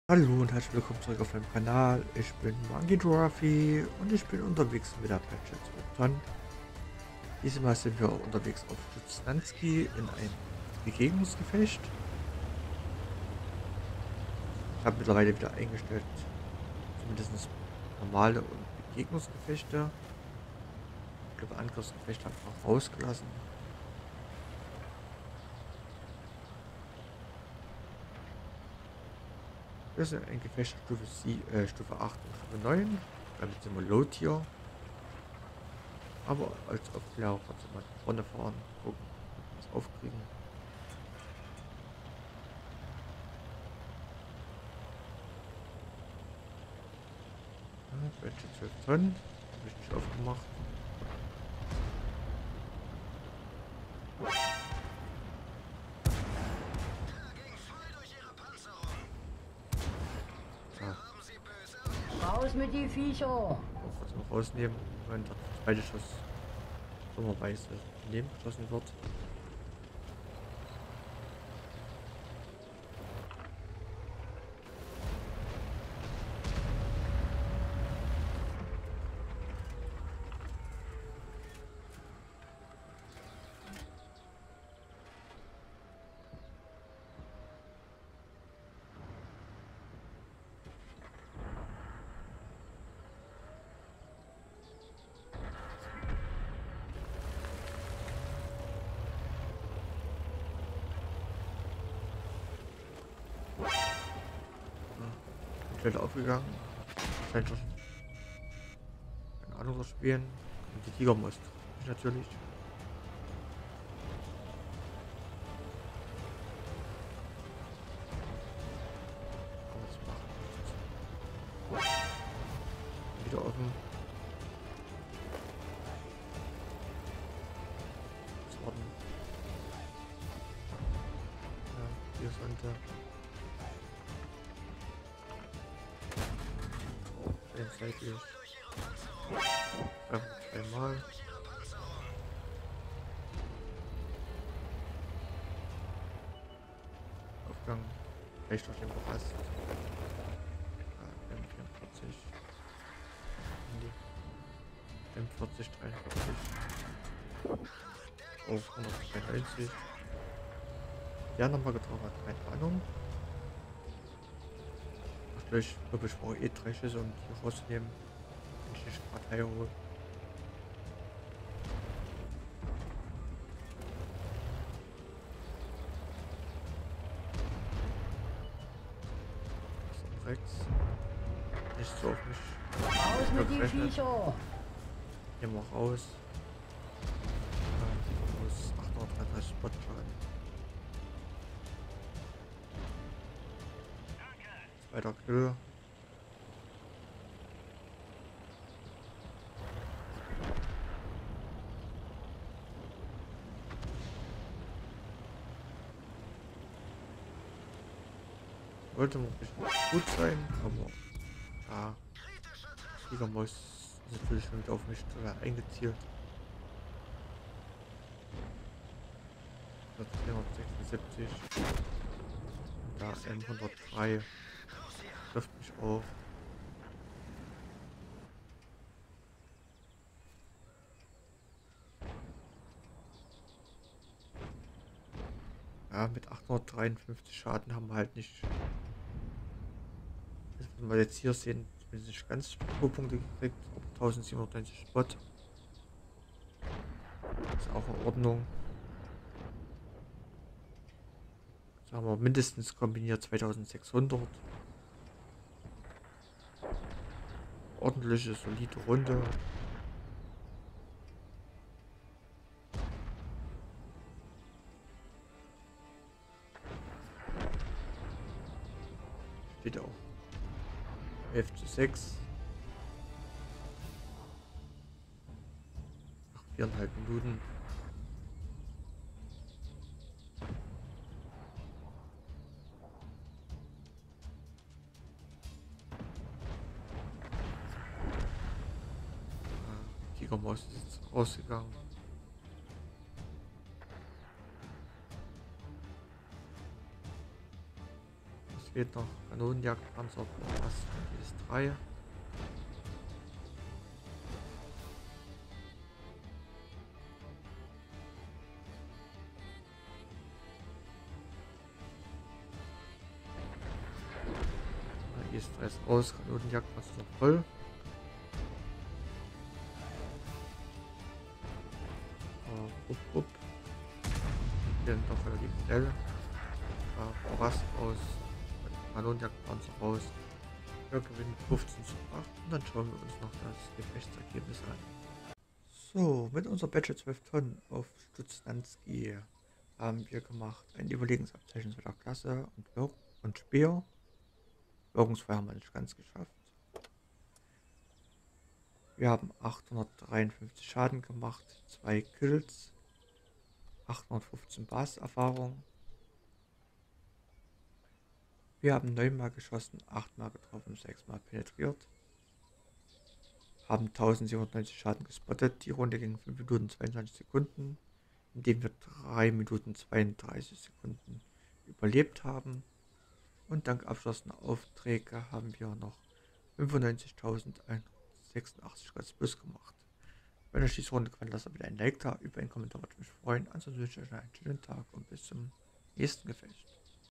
Hallo und herzlich willkommen zurück auf meinem Kanal. Ich bin Mangi Raffi und ich bin unterwegs mit der Patchet Ton. Diesmal sind wir unterwegs auf Stutznanski in ein Begegnungsgefecht. Ich habe mittlerweile wieder eingestellt, zumindest normale und Begegnungsgefechte. Ich glaube, Angriffsgefechte habe ich noch rausgelassen. Das ist ein Gefecht Stufe 8 und Stufe 9. Damit sind wir Low Tier. Aber als Aufklärer trotzdem mal nach vorne fahren, gucken, ob wir was aufkriegen. Ja, welche 12 Tonnen. Habe ich nicht aufgemacht. Ja, Raus mit die Viecher! auch kurz noch rausnehmen, wenn der zweite Schuss dummerweise daneben geschossen wird. Ja, komplett aufgegangen. Scheint schon, keine Ahnung, was spielen. Und die Tigermaus trifft mich natürlich. Aber das macht nichts. Wieder offen. Das warten. Ja, hier sollte. Oh, einseitig. Einfach zweimal. Aufgang. Vielleicht durch den Borast. M44. Nee, M40, 43. Auf 193. Ja, nochmal getroffen hat, keine Ahnung. Vielleicht glaube ich brauche eh 3 Schüsse, um die rauszunehmen, wenn ich nicht gerade Eier hole. So, Rex. Nicht so auf mich Raus mit die gerechnet. Viecher! Nehmen wir raus. Aus 833 Spotschaden. Zweiter Kill. Sollte noch ein bisschen gut sein, aber ja, Tigermaus ist natürlich schon wieder auf mich eingezielt. 476. Und da M103 trifft mich auch. Ja, mit 853 Schaden haben wir halt nicht, das was wir jetzt hier sehen, zumindest nicht ganz Punkte gekriegt, aber 1790 Spot. Ist auch in Ordnung. Jetzt haben wir mindestens kombiniert 2600. Ordentliche, solide Runde. Steht auch 11:6. Nach 4,5 Minuten. Tigermaus ist jetzt rausgegangen. Es fehlt noch Kanonenjagdpanzer, was ist 3. IS-3 ist raus, Kanonenjagdpanzer noch voll. Upp. Hier noch relativ schnell. Was aus Kanonenjagdpanzer raus. Wir gewinnen 15 zu 8 und dann schauen wir uns noch das Gefechtsergebnis an. So, mit unserer Badge 12 Tonnen auf Stuznanski haben wir gemacht ein Überlegensabzeichen zweiter Klasse und Speer. Wirkungsfrei haben wir nicht ganz geschafft. Wir haben 853 Schaden gemacht, 2 Kills, 815 Basiserfahrung. Wir haben 9 Mal geschossen, 8 Mal getroffen, 6 Mal penetriert. Haben 1790 Schaden gespottet. Die Runde ging 5 Minuten 22 Sekunden, indem wir 3 Minuten 32 Sekunden überlebt haben. Und dank abgeschlossener Aufträge haben wir noch 95.186 Grad plus gemacht. Wenn euch diese Runde gefallen, lasst bitte ein Like da, über einen Kommentar würde mich freuen. Ansonsten wünsche ich euch einen schönen Tag und bis zum nächsten Gefecht.